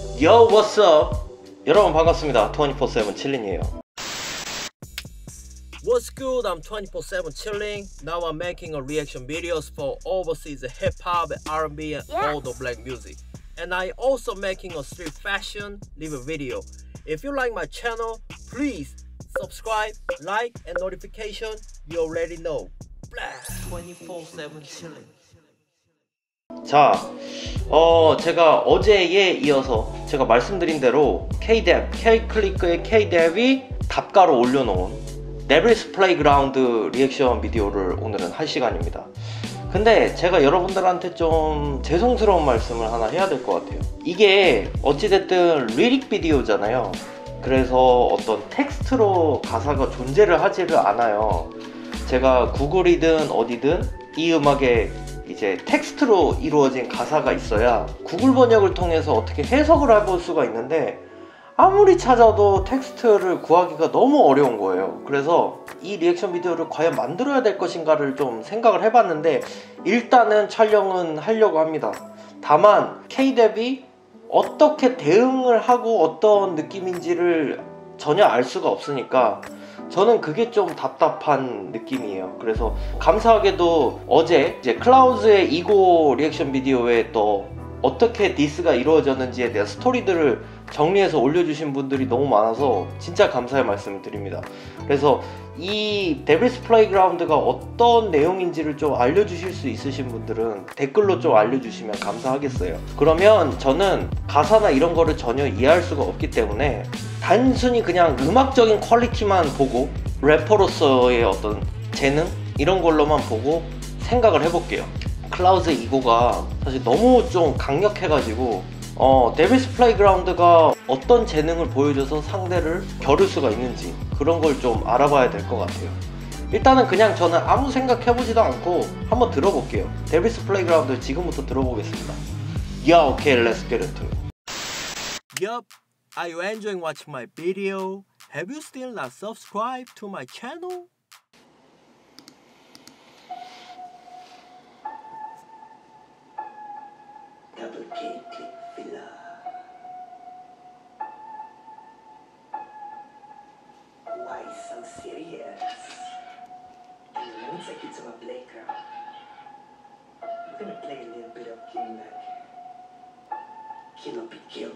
Yo, what's up? 여러분 반갑습니다. 24/7 칠린이에요. What's good? I'm 24/7 chilling. Now I'm making a reaction videos for overseas hip hop, R&B, and all the black music. And I also making a street fashion review video. If you like my channel, please subscribe, like, and notification. You already know. 24/7 chilling. 자, 제가 어제에 이어서 제가 말씀드린 대로 K-Dev, K-클릭의 K-Dev이 답가로 올려놓은 데빌스 플레이그라운드 리액션 비디오를 오늘은 할 시간입니다. 근데 제가 여러분들한테 좀 죄송스러운 말씀을 하나 해야 될 것 같아요. 이게 어찌됐든 리릭 비디오잖아요. 그래서 어떤 텍스트로 가사가 존재를 하지를 않아요. 제가 구글이든 어디든 이 음악에 이제 텍스트로 이루어진 가사가 있어야 구글 번역을 통해서 어떻게 해석을 해볼 수가 있는데 아무리 찾아도 텍스트를 구하기가 너무 어려운 거예요. 그래서 이 리액션 비디오를 과연 만들어야 될 것인가를 좀 생각을 해봤는데 일단은 촬영은 하려고 합니다. 다만 K-Dev이 어떻게 대응을 하고 어떤 느낌인지를 전혀 알 수가 없으니까 저는 그게 좀 답답한 느낌이에요. 그래서 감사하게도 어제 이제 클라우즈의 이고 리액션 비디오에 또 어떻게 디스가 이루어졌는지에 대한 스토리들을 정리해서 올려주신 분들이 너무 많아서 진짜 감사의 말씀을 드립니다. 그래서 이 데빌스 플레이그라운드가 어떤 내용인지를 좀 알려주실 수 있으신 분들은 댓글로 좀 알려주시면 감사하겠어요. 그러면 저는 가사나 이런 거를 전혀 이해할 수가 없기 때문에 단순히 그냥 음악적인 퀄리티만 보고 래퍼로서의 어떤 재능 이런 걸로만 보고 생각을 해볼게요. 클라우즈 이고가 사실 너무 좀 강력해가지고 데빌스 플레이그라운드가 어떤 재능을 보여줘서 상대를 겨룰 수가 있는지 그런 걸 좀 알아봐야 될 것 같아요. 일단은 그냥 저는 아무 생각해보지도 않고 한번 들어볼게요. 데빌스 플레이그라운드 지금부터 들어보겠습니다. Yeah, okay, let's get into it. Yup, are you enjoying watching my video? Have you still not subscribed to my channel? Double K click filler. Why so serious? Let me take you to my playground. We're gonna play a little bit of game like Kill or Be Killed.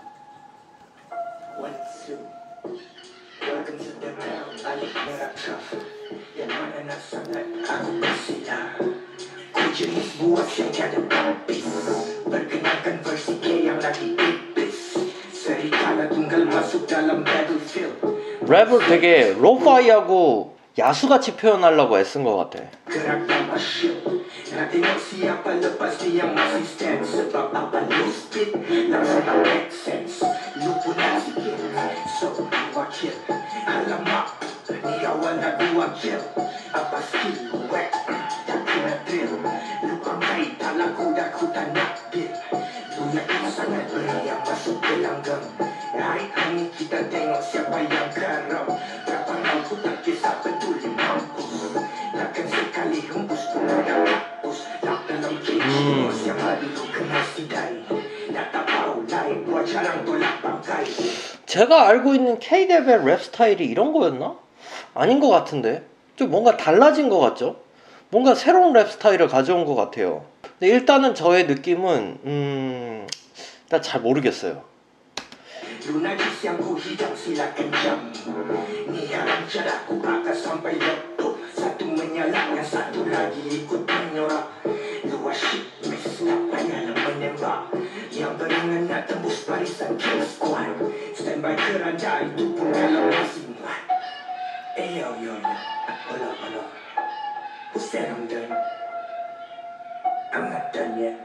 1, 2. Welcome to the town. Balik merah traffic. Yang mana nak sangat aku bersila. Jenis buas yang tiada pampis. Perkenalkan versi K yang lagi iblis. Serikala tunggal masuk dalam battlefield. 랩을 되게 로파이하고 야수같이 표현하려고 애쓴 것 같아. Gerak tanpa shield. Nak tengok siapa lepas ni yang masih stand. Sebab apa lu speed langsung tak make sense. Lu pun nak sikit. So watch it. Alamak, ni awal dah 2 kill. Apa skill lu whack? Tak kena drill. Lu pandai tak laku dah ku tak nak bil. Lu yakin sangat beri yang masuk ke langgam. Hari ini kita tengok siapa yang karam. Berapa mampu tak kisah peduli mampus. Takkan sekali hembus pun dah hapus. Tak dalam kejimus yang lalu tu kena sidai. Nak tak tahu lain buat jarang tolak bangkai. 제가 알고 있는 K-Dev의 랩 스타일이 이런 거였나? 아닌 것 같은데 좀 뭔가 달라진 것 같죠? 뭔가 새로운 랩 스타일을 가져온 것 같아요. 근데 일단은 저의 느낌은 일단 잘 모르겠어요. Lunagis yang ku hidang silakan jam. Ni haram caraku akan sampai lepup. Satu menyala yang satu lagi ikut menyorak. Dua shit miss tak payah nak menembak. Yang beringan nak tembus barisan kill squad. Standby keranda itu pun kalau masih muat. Yo. Hold up. Who said I'm done? I'm not done yet.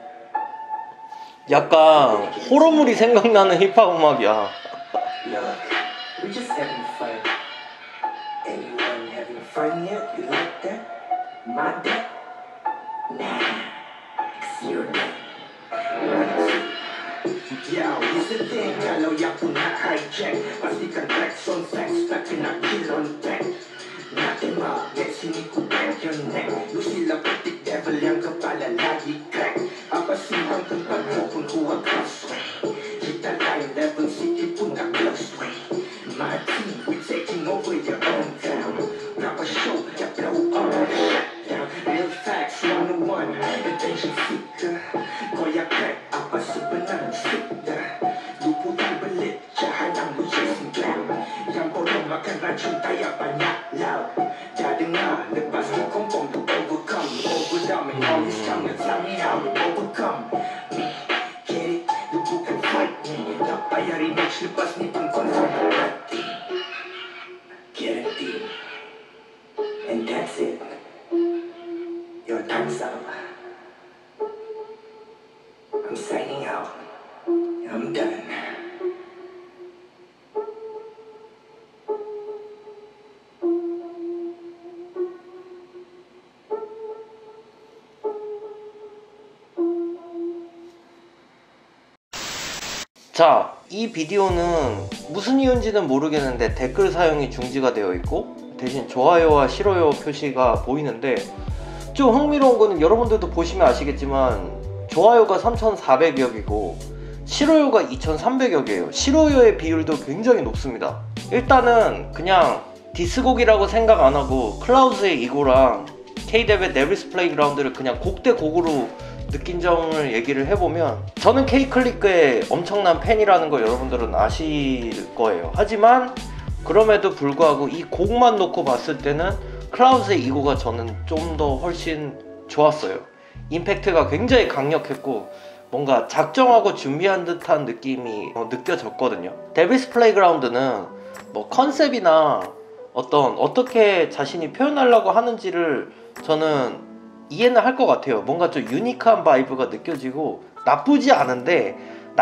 약간 호러물이 생각나는 힙합 음악이야. Look, we're just having fun. Anyone having fun yet? You like that? My dad? Nah, it's your dad. Yo, here's the thing, kalau yang pun nak hijack, pastikan tracks on facts, tak kena kill on track. Nak tembak, get sini ku break your neck. Lu sila petik devil yang kepala lagi crack. Apa simpang tempat pun ku crossway. Kita Lepas ni pun confirm mati. Guarantee. And that's it. Your time's up. I'm signing out. I'm done. 자, 이 비디오는 무슨 이유인지는 모르겠는데 댓글 사용이 중지가 되어 있고 대신 좋아요와 싫어요 표시가 보이는데, 좀 흥미로운 거는 여러분들도 보시면 아시겠지만 좋아요가 3,400여개고 싫어요가 2,300여개예요. 싫어요의 비율도 굉장히 높습니다. 일단은 그냥 디스곡이라고 생각 안하고 클라우드의 이고랑 K-뎁의 데빌스 플레이그라운드를 그냥 곡 대 곡으로 느낀 점을 얘기를 해보면, 저는 K-클릭의 엄청난 팬이라는 거 여러분들은 아실 거예요. 하지만 그럼에도 불구하고 이 곡만 놓고 봤을 때는 클라우드의 이고가 저는 좀 더 훨씬 좋았어요. 임팩트가 굉장히 강력했고 뭔가 작정하고 준비한 듯한 느낌이 느껴졌거든요. 데빌스 플레이그라운드는 뭐 컨셉이나 어떻게 자신이 표현하려고 하는지를 저는 이해는 할 것 같아요. 뭔가 좀 유니크한 바이브가 느껴지고 나쁘지 않은데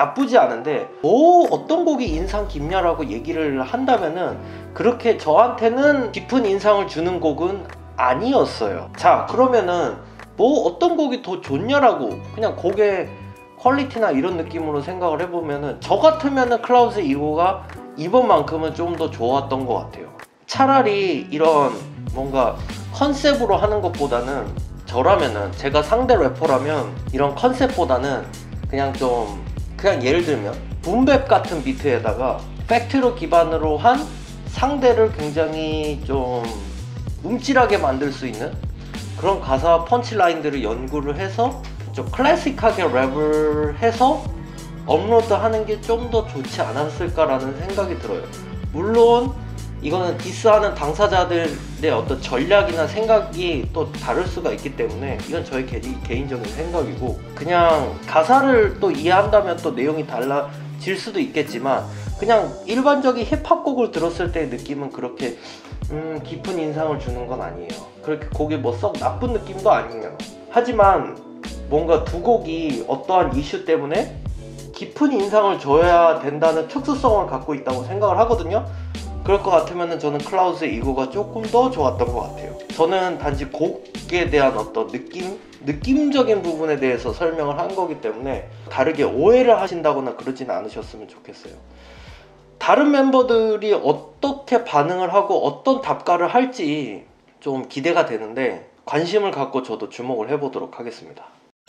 뭐 어떤 곡이 인상 깊냐라고 얘기를 한다면은 그렇게 저한테는 깊은 인상을 주는 곡은 아니었어요. 자, 그러면은 뭐 어떤 곡이 더 좋냐라고 그냥 곡의 퀄리티나 이런 느낌으로 생각을 해보면은, 저 같으면은 클라우드 이고가 이번만큼은 좀 더 좋았던 것 같아요. 차라리 이런 뭔가 컨셉으로 하는 것보다는, 저라면은 제가 상대 래퍼라면 이런 컨셉보다는 그냥 예를 들면 붐백 같은 비트에다가 팩트로 기반으로 한 상대를 굉장히 좀 움찔하게 만들 수 있는 그런 가사 펀치라인들을 연구를 해서 좀 클래식하게 랩을 해서 업로드하는 게 좀 더 좋지 않았을까라는 생각이 들어요. 물론 이거는 디스하는 당사자들의 어떤 전략이나 생각이 또 다를 수가 있기 때문에 이건 저의 개인적인 생각이고, 그냥 가사를 또 이해한다면 또 내용이 달라질 수도 있겠지만 그냥 일반적인 힙합 곡을 들었을 때의 느낌은 그렇게 깊은 인상을 주는 건 아니에요. 그렇게 곡이 뭐 썩 나쁜 느낌도 아니에요. 하지만 뭔가 두 곡이 어떠한 이슈 때문에 깊은 인상을 줘야 된다는 특수성을 갖고 있다고 생각을 하거든요. 그럴 것 같으면 저는 클라우드의 이고가 조금 더 좋았던 것 같아요. 저는 단지 곡에 대한 어떤 느낌적인 부분에 대해서 설명을 한 거기 때문에 다르게 오해를 하신다거나 그러지는 않으셨으면 좋겠어요. 다른 멤버들이 어떻게 반응을 하고 어떤 답가를 할지 좀 기대가 되는데 관심을 갖고 저도 주목을 해보도록 하겠습니다.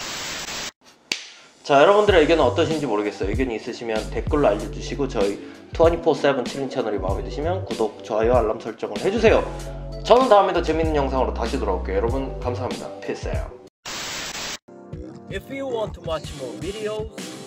자, 여러분들의 의견은 어떠신지 모르겠어요. 의견이 있으시면 댓글로 알려주시고 저희 24/7 칠링 채널이 마음에 드시면 구독, 좋아요, 알람 설정을 해주세요. 저는 다음에 더 재밌는 영상으로 다시 돌아올게요. 여러분 감사합니다. Peace out. If you want to watch more videos,